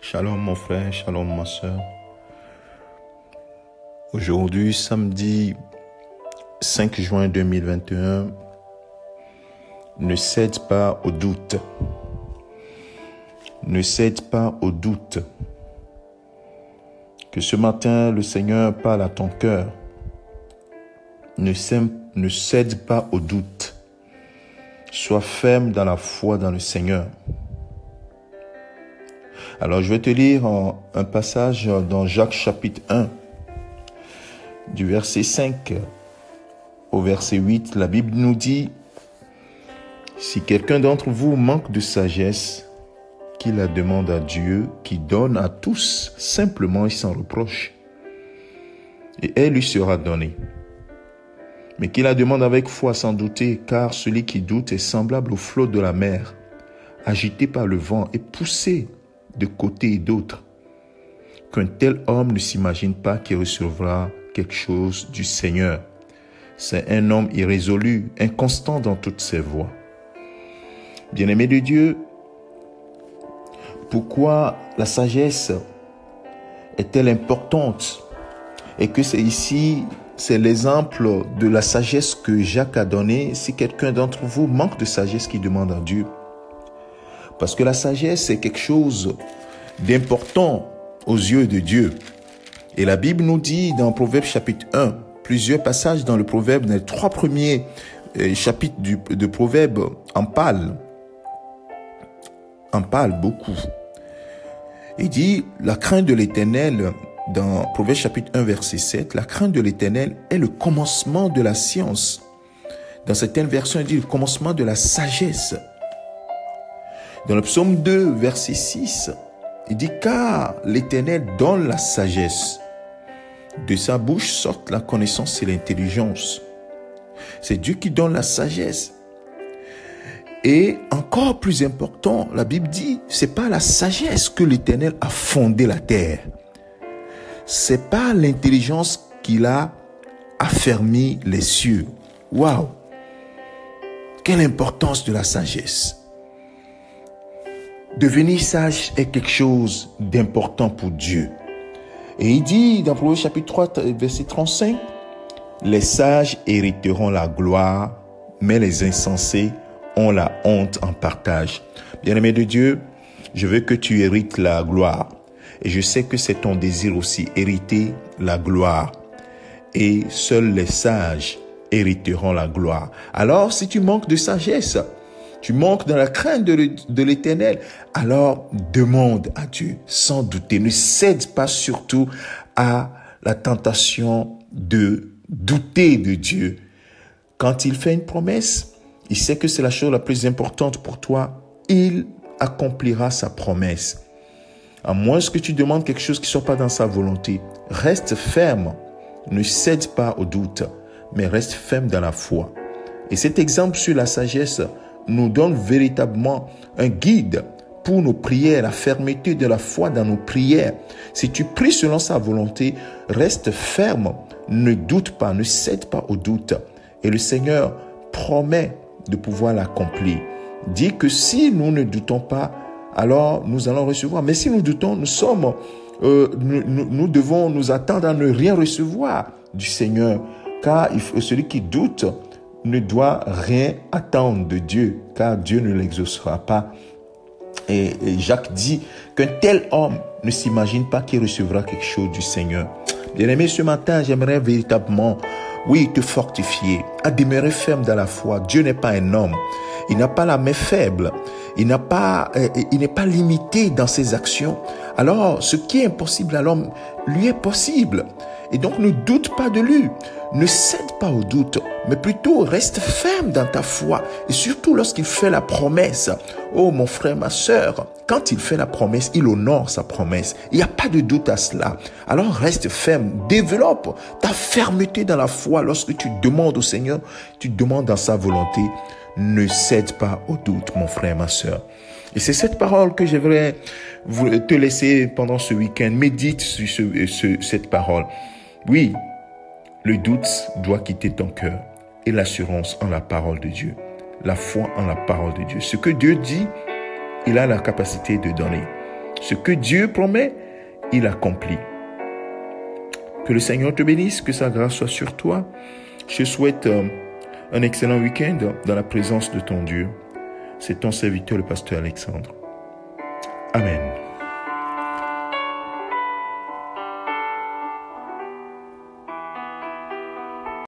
Shalom mon frère, shalom ma soeur. Aujourd'hui, samedi 5 juin 2021, ne cède pas au doute. Ne cède pas au doute. Que ce matin, le Seigneur parle à ton cœur. Ne cède pas au doute. Sois ferme dans la foi dans le Seigneur. Alors, je vais te lire un passage dans Jacques chapitre 1, du verset 5 au verset 8. La Bible nous dit, « Si quelqu'un d'entre vous manque de sagesse, qu'il la demande à Dieu, qui donne à tous simplement et sans reproche, et elle lui sera donnée. Mais qu'il la demande avec foi sans douter, car celui qui doute est semblable au flot de la mer, agité par le vent et poussé de côté et d'autre. Qu'un tel homme ne s'imagine pas qu'il recevra quelque chose du Seigneur. C'est un homme irrésolu, inconstant dans toutes ses voies. » Bien-aimé de Dieu, pourquoi la sagesse est-elle importante? Et que c'est ici, c'est l'exemple de la sagesse que Jacques a donné. Si quelqu'un d'entre vous manque de sagesse, qui demande à Dieu. Parce que la sagesse, c'est quelque chose d'important aux yeux de Dieu. Et la Bible nous dit dans Proverbe chapitre 1, plusieurs passages dans le Proverbe, dans les 3 premiers chapitres de Proverbe, en parle beaucoup. Il dit, la crainte de l'Éternel, dans Proverbe chapitre 1, verset 7, la crainte de l'Éternel est le commencement de la science. Dans certaines versions, il dit le commencement de la sagesse. Dans le psaume 2, verset 6, il dit, car l'Éternel donne la sagesse. De sa bouche sortent la connaissance et l'intelligence. C'est Dieu qui donne la sagesse. Et encore plus important, la Bible dit, c'est pas la sagesse que l'Éternel a fondé la terre. C'est pas l'intelligence qu'il a affermi les cieux. Waouh! Quelle importance de la sagesse! Devenir sage est quelque chose d'important pour Dieu. Et il dit dans Proverbe chapitre 3, verset 35, « Les sages hériteront la gloire, mais les insensés ont la honte en partage. » Bien-aimé de Dieu, je veux que tu hérites la gloire. Et je sais que c'est ton désir aussi, hériter la gloire. Et seuls les sages hériteront la gloire. Alors, si tu manques de sagesse, tu manques dans la crainte de l'Éternel, alors demande à Dieu sans douter. Ne cède pas surtout à la tentation de douter de Dieu. Quand il fait une promesse, il sait que c'est la chose la plus importante pour toi. Il accomplira sa promesse. À moins que tu demandes quelque chose qui ne soit pas dans sa volonté, reste ferme. Ne cède pas au doute, mais reste ferme dans la foi. Et cet exemple sur la sagesse nous donne véritablement un guide pour nos prières, la fermeté de la foi dans nos prières. Si tu pries selon sa volonté, reste ferme, ne doute pas, ne cède pas au doute. Et le Seigneur promet de pouvoir l'accomplir. Dit que si nous ne doutons pas, alors nous allons recevoir. Mais si nous doutons, nous devons nous attendre à ne rien recevoir du Seigneur. Car celui qui doute ne doit rien attendre de Dieu, car Dieu ne l'exaucera pas. Et Jacques dit qu'un tel homme ne s'imagine pas qu'il recevra quelque chose du Seigneur. Bien-aimé, ce matin, j'aimerais véritablement, te fortifier, à demeurer ferme dans la foi. Dieu n'est pas un homme. Il n'a pas la main faible. Il n'est pas limité dans ses actions. Alors, ce qui est impossible à l'homme, lui est possible. Et donc, ne doute pas de lui. Ne cède pas au doute, mais plutôt reste ferme dans ta foi. Et surtout lorsqu'il fait la promesse. Oh mon frère, ma sœur, quand il fait la promesse, il honore sa promesse. Il n'y a pas de doute à cela. Alors reste ferme, développe ta fermeté dans la foi. Lorsque tu demandes au Seigneur, tu demandes dans sa volonté. Ne cède pas au doute, mon frère, ma sœur. Et c'est cette parole que j'aimerais te laisser pendant ce week-end. Médite sur cette parole. Oui, le doute doit quitter ton cœur et l'assurance en la parole de Dieu. La foi en la parole de Dieu. Ce que Dieu dit, il a la capacité de donner. Ce que Dieu promet, il accomplit. Que le Seigneur te bénisse, que sa grâce soit sur toi. Je souhaite un excellent week-end dans la présence de ton Dieu. C'est ton serviteur, le pasteur Alexandre. Amen.